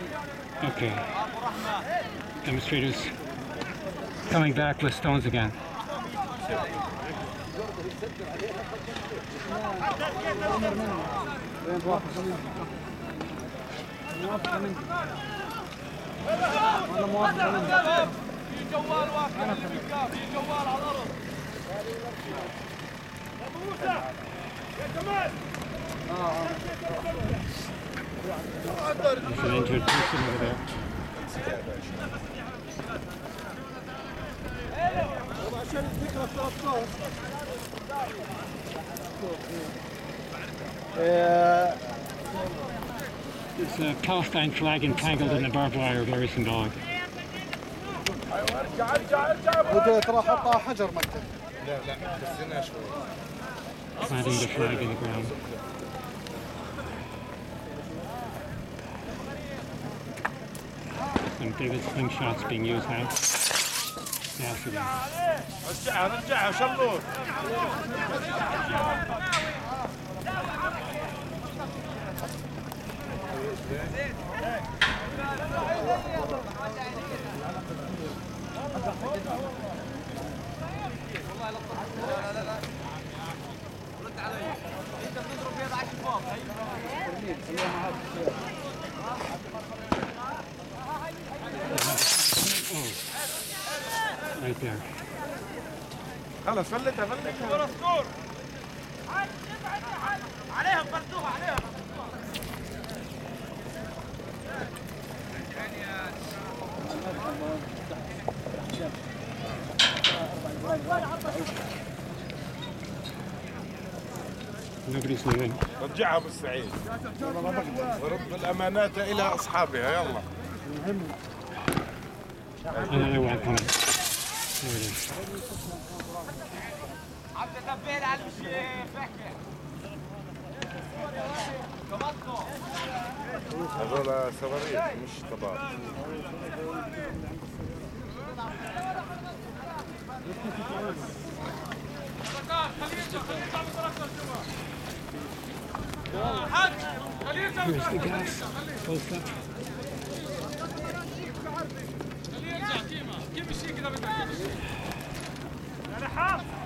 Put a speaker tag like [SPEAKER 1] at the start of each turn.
[SPEAKER 1] Okay. Demonstrators coming back with stones again. There's an injured person over there. There's a Palestine flag entangled in the barbed wire, very symbolic. Planting the flag in the ground. Some David slingshots being used now.
[SPEAKER 2] رجعها شلون رد علي انت بتضرب بيد على الشباب
[SPEAKER 1] Right there.
[SPEAKER 2] خلاص فلتها فلتها سكور عليهم بردوها عليهم
[SPEAKER 1] Nobody's leaving.
[SPEAKER 2] رجعها بالسعيد ورد الأمانات إلى أصحابها يلا
[SPEAKER 1] Another one coming. There it is.
[SPEAKER 2] هذول صواريخ مش طباب
[SPEAKER 1] Here's the gas. Close up.
[SPEAKER 2] كيف الشيء كذا بدك